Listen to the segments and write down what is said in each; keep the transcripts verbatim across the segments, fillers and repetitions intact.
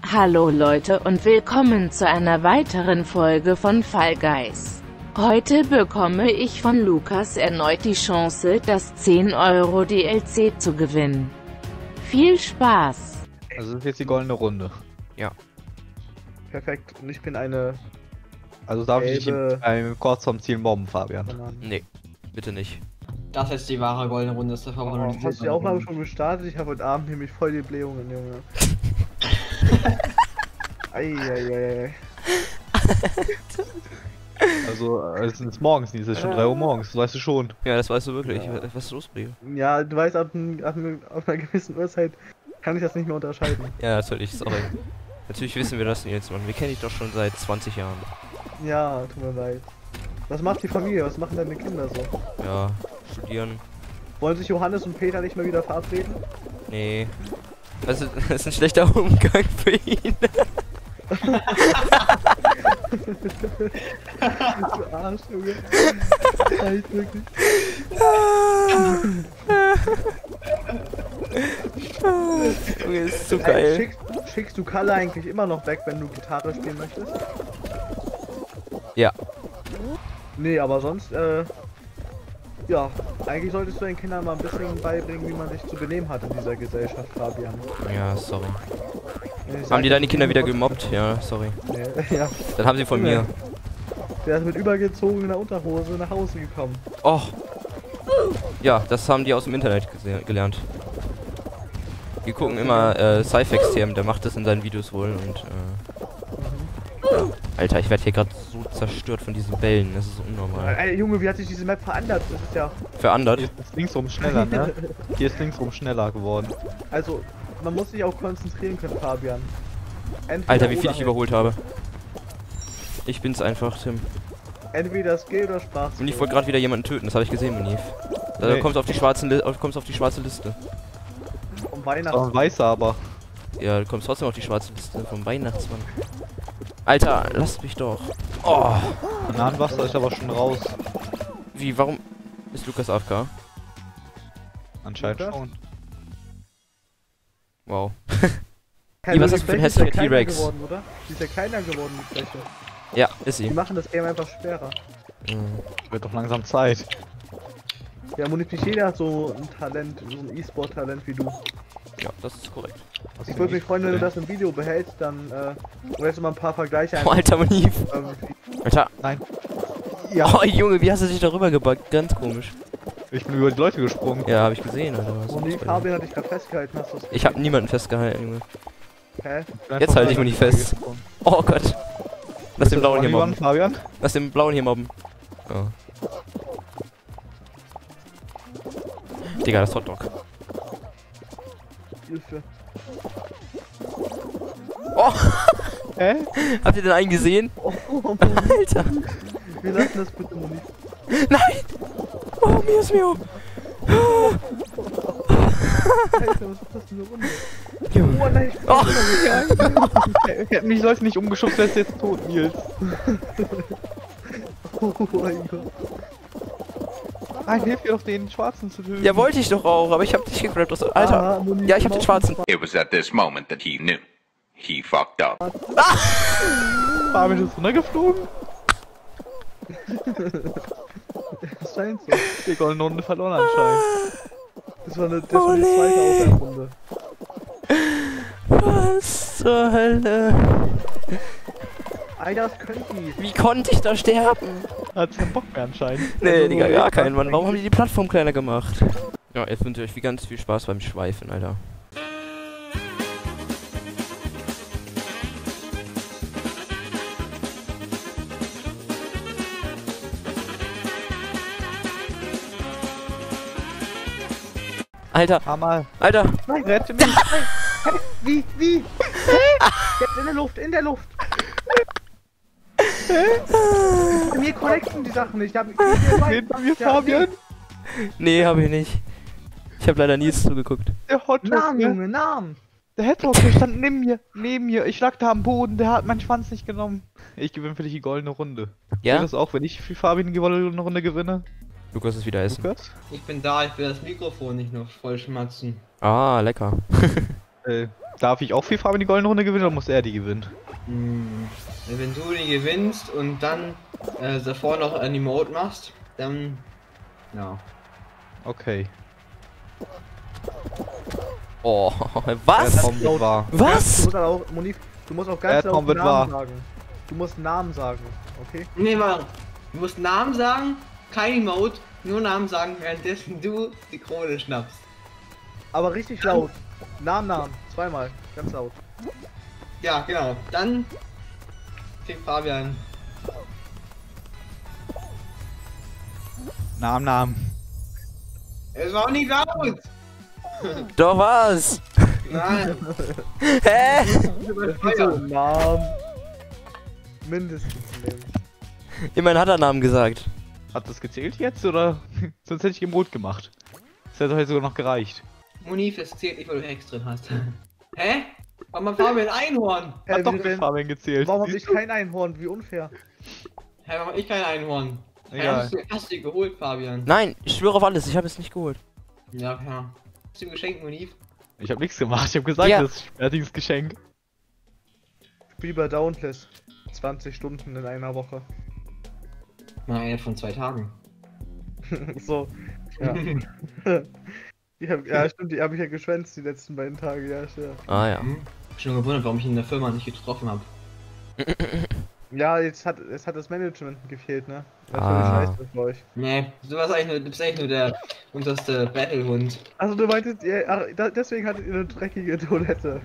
Hallo Leute und willkommen zu einer weiteren Folge von Fall Guys. Heute bekomme ich von Lukas erneut die Chance, das zehn Euro D L C zu gewinnen. Viel Spaß! Also das ist jetzt die goldene Runde. Ja. Perfekt. Und ich bin eine... Also darf ich dich Gelbe- beim kurz vom Ziel mobben, Fabian? Banane. Nee, bitte nicht. Das ist die wahre goldene Runde, das ist der Oh, hast du die Aufnahme schon gestartet? Ich habe heute Abend nämlich voll die Blähungen, Junge. Eieiei. Also es ist morgens nicht, es ist schon drei Uhr morgens, das weißt du schon. Ja, das weißt du wirklich. Ja. Was ist los, Brio? Ja, du weißt, ab, n- ab, n- ab einer gewissen Uhrzeit kann ich das nicht mehr unterscheiden. Ja, natürlich, sorry. Natürlich wissen wir das jetzt, Mann. Wir kennen dich doch schon seit zwanzig Jahren. Ja, tut mir leid. Was macht die Familie? Was machen deine Kinder so? Ja, studieren. Wollen sich Johannes und Peter nicht mal wieder verabreden? Nee. Das ist, das ist ein schlechter Umgang für ihn. Du Arsch, Junge. Echt wirklich. Junge, ist so Ey, geil. schickst, schickst du Kalle eigentlich immer noch weg, wenn du Gitarre spielen möchtest? Ja. Nee, aber sonst, äh... ja, eigentlich solltest du den Kindern mal ein bisschen beibringen, wie man sich zu benehmen hat in dieser Gesellschaft, Fabian. Ja, sorry. Ich sag Haben die dir, deine Kinder wieder trotzdem- gemobbt? Ja, sorry. Nee, ja, Dann haben sie von mir. der ist mit übergezogener Unterhose nach Hause gekommen. Oh. Ja, das haben die aus dem Internet gese- gelernt. Die gucken immer äh, Cyphex-Themen, der macht das in seinen Videos wohl und äh, ja. Alter, ich werde hier gerade so zerstört von diesen Bällen, das ist unnormal. Ey, Junge, wie hat sich diese Map verändert? Das ist ja... Verandert? Hier ist linksrum schneller, ne? Hier ist linksrum schneller geworden. Also, man muss sich auch konzentrieren können, Fabian. Entweder Alter, wie viel oder ich halt. überholt habe. Ich bin's einfach, Tim. Entweder Skill oder Spaß. Und ich wollte gerade wieder jemanden töten, das habe ich gesehen, Munif. Da Nee. kommst du auf die schwarzen Li auf, kommst auf die schwarze Liste. Um Aber Weihnachten. ein weißer aber. Ja, du kommst trotzdem auf die schwarze Liste vom Weihnachtsmann. Alter, lasst mich doch. Oh. Bananenwasser ist aber schon raus. Wie, warum ist Lukas A F K? Anscheinend Lukas? schon. Wow. Hey, was die hast du für ein Fläche ist ja hässlicher kleiner T-Rex? geworden, oder? Die ist ja kleiner geworden, die Fläche. Ja, ist Die sie. machen das Game einfach schwerer. Mhm. Wird doch langsam Zeit. Ja, und nicht jeder hat so ein Talent, so ein E-Sport-Talent wie du. Ja, das ist korrekt. Ich würde mich freuen, wenn du das im Video behältst, dann, äh, oder jetzt mal ein paar Vergleiche Oh, Alter, Munif. ähm, Alter. Nein. Oh, Junge, wie hast du dich darüber gebackt? Ganz komisch. Ich bin über die Leute gesprungen. Ja, habe ich gesehen, Alter. Was Und ist die das bei dir? Fabian hat dich gerade festgehalten, hast du das? Ich habe niemanden festgehalten, Junge. Hä? Ich bin Jetzt einfach halte ich über mich die Leute fest. gesprungen. Oh Gott. Lass Bist den du blauen hier One-on-one, mobben. Fabian? Lass den blauen hier mobben. Oh. Digga, das Hotdog. Hilfe. Oh, Hä? habt ihr den einen gesehen? Oh, oh, oh, oh. Alter. Wir lassen das bitte noch nicht. Nein! Oh, mir ist mir. Alter, was ist das für eine Runde? Junge. Oh nein, ich bin Oh. Hätten mich sollte nicht umgeschubst, wärst du jetzt tot, Nils. Oh mein Gott. Nein, hilf mir doch den Schwarzen zu töten. Ja, wollte ich doch auch, aber ich hab dich gegrabt. aus- Alter. Ah, Moni, Ja, ich hab den schwarzen. It was at this moment that he knew. He fucked up. Fabian ist runtergeflogen. Das scheint so. Die goldene Runde verloren anscheinend. Das war eine, das war die zweite Aufwärmrunde. Was zur Hölle? Alter, das können die. Wie konnte ich da sterben? Hat keinen Bock mehr anscheinend. Nee, Also, Digga, gar ich keinen, weiß Mann. Warum haben die die Plattform kleiner gemacht? Ja, jetzt wünsche ich euch wie ganz viel Spaß beim Schweifen, Alter. Alter, Hammer. Alter. Nein, Rette mich. wie, wie? Jetzt in der Luft, in der Luft. Bei mir connecten die Sachen nicht. Ich hab, Hinter mir, Ja, Fabian. Nee, hab ich nicht. Ich hab leider Nils zugeguckt. Der Hotdog, Namen, ne? Junge, Namen. Der Hedgehog, der stand neben mir, neben mir. Ich lag da am Boden, der hat meinen Schwanz nicht genommen. Ich gewinne für dich die goldene Runde. Ja? Geht das auch, wenn ich für Fabian die goldene Runde gewinne? Lukas ist wieder essen. Lukas? Ich bin da, ich will das Mikrofon nicht noch voll schmatzen. Ah, lecker. Äh, Darf ich auch viel Farbe in die goldene Runde gewinnen oder muss er die gewinnen? Hm, wenn du die gewinnst und dann äh, davor noch ein Emote machst, dann. Ja. Okay. Oh, was? Traum wird wahr. Du Was? musst aber auch, Monif, du musst auch ganz Der laut Traum wird Namen wahr. sagen. Du musst Namen sagen, okay? Nee, mal. Du musst Namen sagen, kein Emote, nur Namen sagen, währenddessen du die Krone schnappst. Aber richtig laut. Namen, Namen. Zweimal. Ganz laut. Ja, genau. Dann fängt Fabian. Namen, Namen. Es war auch nicht laut! Doch was? Nein! Hä? So, Namen. Mindestens nehmen. Immerhin hat er Namen gesagt. Hat das gezählt jetzt oder? Sonst hätte ich Emot gemacht. Das hätte heute sogar noch gereicht. Monif, es zählt nicht, weil du Hex drin hast. Hä? Warum hat Fabian Einhorn? Äh, Hat doch wie- mit Fabian gezählt. Warum hab ich Siehst du? kein Einhorn? Wie unfair. Hä, warum hab ich kein Einhorn? Hä, Egal. hast, du, hast du die geholt, Fabian? Nein, ich schwöre auf alles, ich habe es nicht geholt. Ja, ja. Hast du ihm geschenkt, Monif? Ich habe nichts gemacht. Ich habe gesagt, Ja. das ist ein fertiges Geschenk. Spiel bei Dauntless. zwanzig Stunden in einer Woche. Na, einer von zwei Tagen. So. Ja. Ich hab, ja, stimmt, die habe ich ja geschwänzt die letzten beiden Tage, ja, stimmt. Ah ja. Hm? Schon gewundert, warum ich ihn in der Firma nicht getroffen habe. Ja, jetzt hat, jetzt hat das Management gefehlt, ne? Das Ah. war scheiße für euch. Nee, du warst eigentlich nur, du bist eigentlich nur der unterste Battlehund. Also du meintest, ihr, ach, da, deswegen hattet ihr eine dreckige Toilette.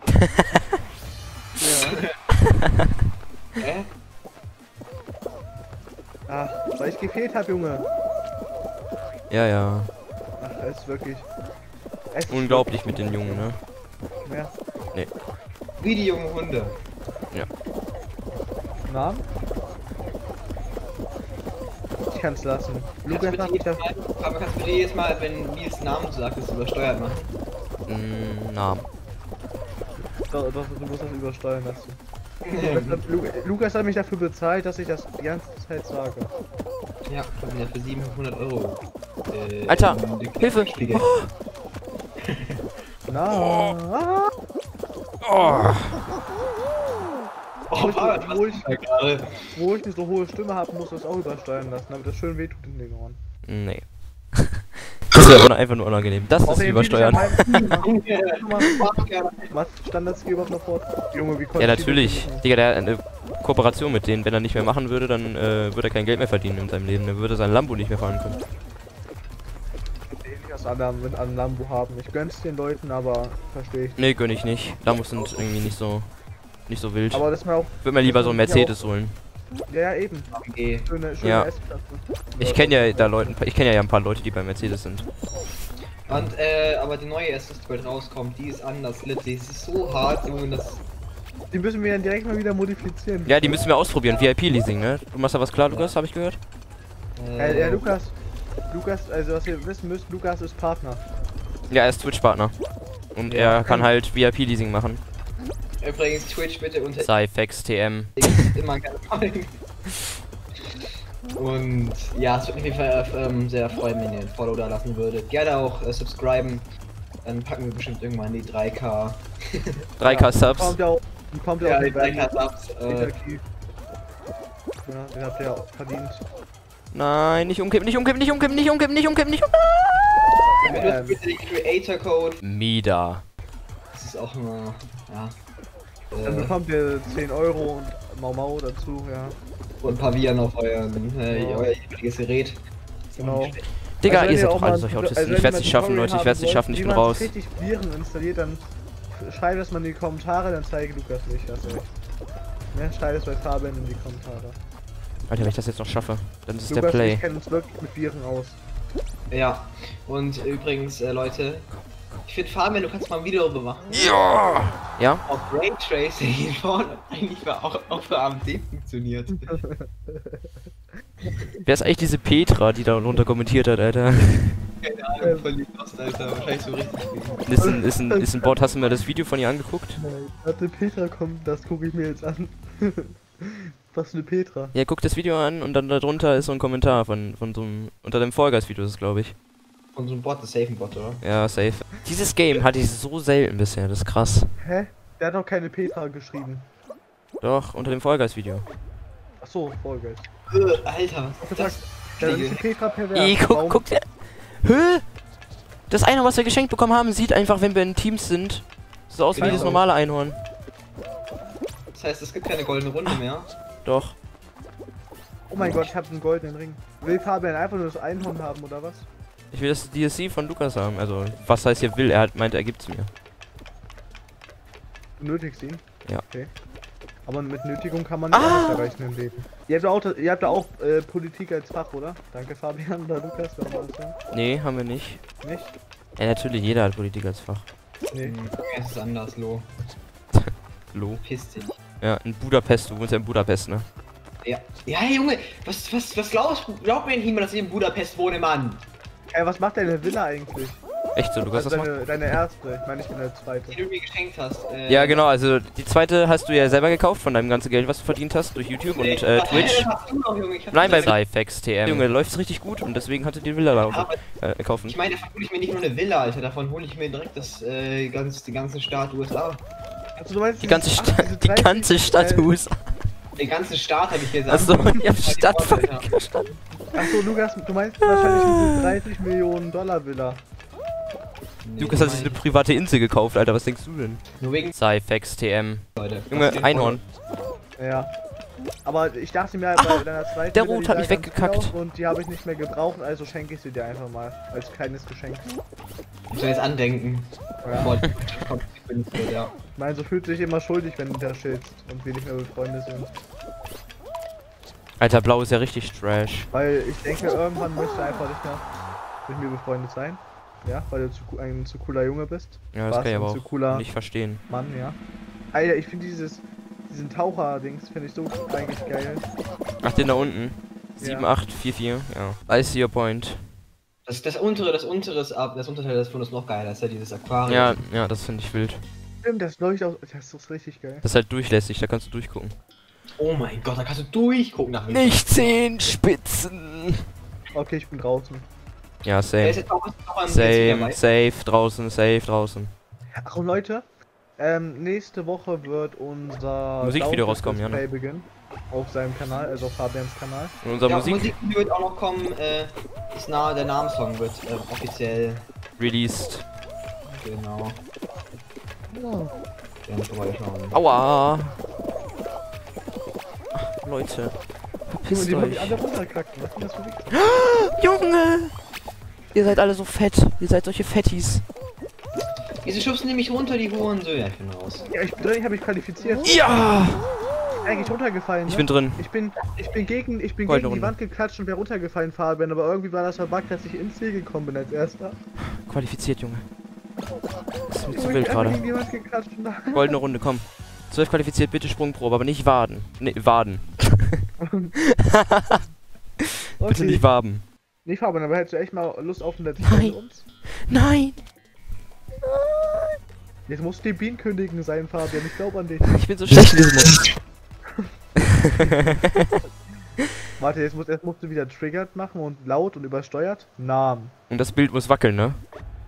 Ja. Hä? Ach, weil ich gefehlt habe, Junge. Ja, ja. Ach, es ist wirklich. Es ist Unglaublich mit den Jungen, ne? wirklich mehr. Wie die jungen Hunde. Namen? Ich kann's lassen. Kannst du Lukas bitte macht mich jedes da. Mal, aber kannst du bitte jedes Mal, wenn Nils Namen sagt, das übersteuert machen? Mm, Namen. Doch, doch, du musst das übersteuern lassen. Lukas hat, Lu Lukas hat mich dafür bezahlt, dass ich das die ganze Zeit sage. Ja, ich hab mir für siebenhundert Euro. Äh, Alter, in die Hilfe! Spiegel. Na. Ah. Oh. Oh, Fabian, was Wo ist ich, da gerade? wo ich eine so hohe Stimme habe, muss das auch übersteuern lassen, damit das schön wehtut in den Ohren. Nee. Das wäre einfach nur unangenehm. Das ist Außerdem übersteuern. bin ich ja mein- Was? Standardskill überhaupt noch fort? Junge, wie konnte Ja, ich die natürlich. das machen? Digga, der hat eine Kooperation mit denen. Wenn er nicht mehr machen würde, dann äh, würde er kein Geld mehr verdienen in seinem Leben. Dann würde sein Lambo nicht mehr fahren können. Ich will das an mit einem Lambo haben. Ich gönn's den Leuten, aber verstehe ich. Nee, gönn ich nicht. Lambos sind irgendwie nicht so nicht so wild. Aber das ist mir auch. Würde mir lieber so einen Mercedes holen. Ja, ja, eben. Okay. Schöne, schöne Ja. S-Klasse. Ich kenne ja da Leute, ich kenne ja ein paar Leute, die bei Mercedes sind. Und, äh, aber die neue S, die bald rauskommt, die ist anders lit. Die ist so hart, Junge, das. Die müssen wir dann direkt mal wieder modifizieren. Ja, die müssen wir ausprobieren. V I P-Leasing, ne? Du machst da was klar, Lukas, habe ich gehört? Äh, ja, Lukas. Lukas, also was ihr wissen müsst, Lukas ist Partner. Ja, er ist Twitch-Partner. Und er kann halt V I P-Leasing machen. Übrigens, Twitch bitte unter Cyphex T M. immer gerne folgen. Und ja, es würde mich auf jeden Fall ähm, sehr freuen, wenn ihr ein Follow da lassen würdet. Gerne auch äh, subscriben. Dann packen wir bestimmt irgendwann die drei K. drei K Subs. Kommt ja auch. Kommt ja Ja, auch die drei K Subs. Äh, Ja, den habt ihr ja auch verdient. Nein, nicht umkippen, nicht umkippen, nicht umkippen, nicht umkippen, nicht umkippen, nicht umkippen. benutzt bitte den Creator Code. Mida. Das ist auch immer. Ja. Dann Äh, bekommt ihr zehn Euro und Mau Mau dazu, ja. und Pavian auf euren, äh, Ja. euer jeweiliges Gerät. Genau. Digga, Also wenn ihr seid auch doch mal- alle solche Autisten. also Ich wenn werd's ihr nicht mal schaffen, Tutorial Leute, ich werd's haben nicht schaffen, wollt, ich wie bin man raus. richtig Viren installiert, dann schreibt das mal in die Kommentare, dann zeige Lukas nicht, hast du recht. Ne, schreibt es bei Fabian in die Kommentare. Alter, wenn ich das jetzt noch schaffe, dann ist es der Lukas und Play. ich kennen uns wirklich mit Viren aus. Ja. Und übrigens, äh, Leute, ich finde Fabian, du kannst mal ein Video darüber machen. Ja! Ja? Ob Raytracing vorne eigentlich für, auch, auch für A M D funktioniert. Wer ist eigentlich diese Petra, die da unter kommentiert hat, Alter? Keine Ahnung, voll die Lost, Alter. Wahrscheinlich so richtig. Ist ein, ist ein, ist ein Bot, hast du mir das Video von ihr angeguckt? Warte, Petra kommt, das gucke ich mir jetzt an. Was für eine Petra? Ja, guck das Video an und dann darunter ist so ein Kommentar von, von so einem, unter dem Vollgas-Video ist es, glaube ich. von so einem Bot, das safe ein Bot, oder? Ja, safe. Dieses Game hatte ich so selten bisher, das ist krass. Hä? Der hat doch keine Petra geschrieben. Doch, unter dem Fall Guys Video. Achso, voll geil. Äh, Alter, Was das... Ja, dann ist die Petra pervers. Ey, guck, Warum- guck dir. Hä? Das eine, was wir geschenkt bekommen haben, sieht einfach, wenn wir in Teams sind, so aus wie Genau. das normale Einhorn. Das heißt, es gibt keine goldene Runde mehr. Doch. Oh mein Gott, ich hab einen goldenen Ring. Will Fabian einfach nur das Einhorn haben, oder was? Ich will das D L C von Lukas haben. Also, was heißt hier will? Er hat meint, er gibt's mir. Du nötigst ihn? Ja. Okay. Aber mit Nötigung kann man nicht Ah! alles erreichen im Leben. Ihr habt da auch, ihr habt da auch äh, Politik als Fach, oder? Danke Fabian oder Lukas, wer auch alles sagen. Nee, haben wir nicht. Nicht? Ja, natürlich, jeder hat Politik als Fach. Nee. Hm, es ist anders, Lo. Lo. Piss dich. Ja, in Budapest, du wohnst ja in Budapest, ne? Ja. Ja, Junge, was, was, was glaubst du? Glaub mir nicht mal, dass ich in Budapest wohne, Mann. Ey, was macht deine Villa eigentlich? Echt so, Lukas, Also das macht. deine, deine erste, ich meine, ich bin der zweite. Die du mir geschenkt hast. Äh, Ja, genau, also die zweite hast du ja selber gekauft von deinem ganzen Geld, was du verdient hast durch YouTube und äh, Twitch. Nein, bei Cyphex T M. Junge, läuft's richtig gut und deswegen hatte die Villa laufen, Aber äh, kaufen. ich meine, davon hole ich mir nicht nur eine Villa, Alter. Davon hole ich mir direkt das, äh, ganz, die ganzen Staat U S A. Also du meinst Die ganze, dieses- Sta ach, diese die dreißig ganze Stadt äh, U S A. Den ganzen Staat habe ich gesagt. Achso, ich hab Stadt Alter. verstanden. Achso, Lukas, du meinst wahrscheinlich diese dreißig Millionen Dollar Villa. Nee, Lukas hat sich eine private Insel gekauft, Alter, was denkst du denn? Nur wegen Cyphex T M. Leute. Junge, Einhorn. Ja. Aber ich dachte mir bei deiner zweiten der Villa, Rot die hat sah mich ganz weggekackt. gut aus Und die habe ich nicht mehr gebraucht, also schenke ich sie dir einfach mal. Als kleines Geschenk. Ich soll jetzt andenken. Ja. Bevor die kommt, ich bin so, ja. Ich meine, so fühlt sich immer schuldig, wenn du da schiltst und wir nicht mehr befreundet sind. Alter, Blau ist ja richtig trash. Weil ich denke, irgendwann müsst du einfach nicht mehr mit mir befreundet sein. Ja, weil du zu, co- ein zu cooler Junge bist. Ja, das Warst kann ich ein aber zu auch cooler nicht verstehen. Mann, ja. Alter, ich finde dieses, diesen Taucher-Dings finde ich so eigentlich geil. Ach, den da unten. sieben acht vier vier, ja. I see your point. Das, das untere, das untere ist ab, das untere das ist noch geiler, das ist ja dieses Aquarium. Ja, ja, das finde ich wild. Stimmt, das leuchtet aus. Das ist richtig geil. Das ist halt durchlässig, da kannst du durchgucken. Oh mein Gott, da kannst du durchgucken nach Nicht zehn Spitzen! Okay, ich bin draußen. Ja, Der ist same. jetzt auch noch am Same, safe draußen, safe draußen. Ach und Leute, ähm, nächste Woche wird unser Musikvideo Download rauskommen, ja, ne? Display beginnen. Auf seinem Kanal, also auf Fabians Kanal. Und unser Ja, Musik Musikvideo wird auch noch kommen, äh, das Na der Namenssong wird äh, offiziell, released. genau. Gerne vorbeischauen. Aua! Leute, Junge, verpisst die wollen mich euch. alle runterkacken. Was sind das für Wichser? Junge! Ihr seid alle so fett. Ihr seid solche Fettis. Wieso schubsen die mich runter, die Hurensöhne? Ja, ich bin raus. Ja, ich bin drin, ich habe mich qualifiziert. Ja! Eigentlich runtergefallen, ne? Ich bin drin. Ich bin, ich bin gegen, ich bin Goldene gegen die Runde. Wand geklatscht und wäre runtergefallen, Fabian, aber irgendwie war das verbuggt, dass ich ins Ziel gekommen bin als erster. Qualifiziert, Junge. Das ist mir zu Junge, wild ich bin einfach gerade. gegen die Wand geklatscht und da- Goldene Runde, komm. zwölf qualifiziert, bitte Sprungprobe, aber nicht Waden. Ne, Waden. Bitte nicht Waben. Nee, Fabian, aber hättest du echt mal Lust auf ein Let's Nein. Play mit uns? Nein! Jetzt musst du die Bienenkönigin sein, Fabian, ich glaube an dich. Ich bin so schlecht in diesem Modus. Warte, jetzt, musst, jetzt musst du wieder triggert machen und laut und übersteuert. Namen. Und das Bild muss wackeln, ne?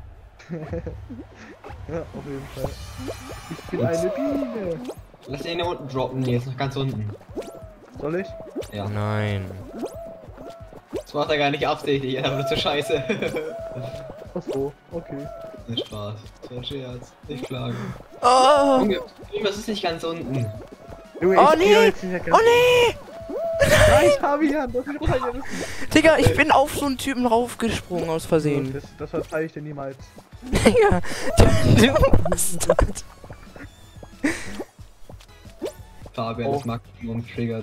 Ja, auf jeden Fall. Ich bin eine Biene. Lass den hier unten droppen, nee, jetzt noch ganz unten. Soll ich? Ja. Nein. Das macht er gar nicht absichtlich, aber das ist scheiße. Achso, okay. Nicht Spaß. Das war ein Scherz. Nicht klagen. Oh! Junge, Junge, das ist nicht ganz unten. Junge, Oh ich nee! geh doch jetzt nicht mehr ganz- Oh nee! Nein, Fabian, das ist runtergerissen. Digga, ich bin auf so einen Typen raufgesprungen aus Versehen. Das, das verzeih ich dir niemals. Digga, du Bastard. Fabian Oh. ist Maximum triggert.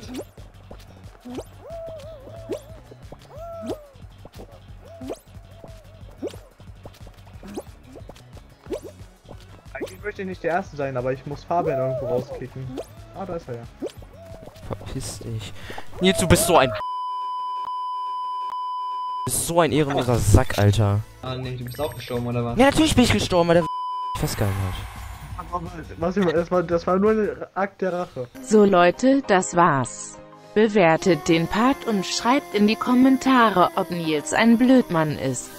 Eigentlich möchte ich nicht der Erste sein, aber ich muss Fabian irgendwo rauskicken. Ah, da ist er ja. Verpiss dich. Nils, du bist so ein... Du bist so ein ehrenloser Sack, Alter. Ah nee, du bist auch gestorben oder was? Ja, natürlich bin ich gestorben, weil der festgehalten hat. Was, das, war, das war nur ein Akt der Rache. So Leute, das war's. Bewertet den Part und schreibt in die Kommentare, ob Nils ein Blödmann ist.